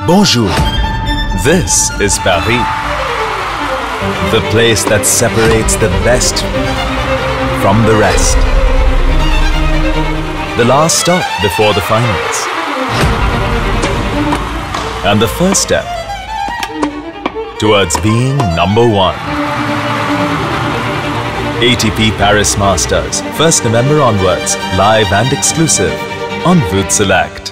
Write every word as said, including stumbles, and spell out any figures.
Bonjour. This is Paris, the place that separates the best from the rest. The last stop before the finals. And the first step towards being number one. A T P Paris Masters, first November onwards, live and exclusive on Voot Select.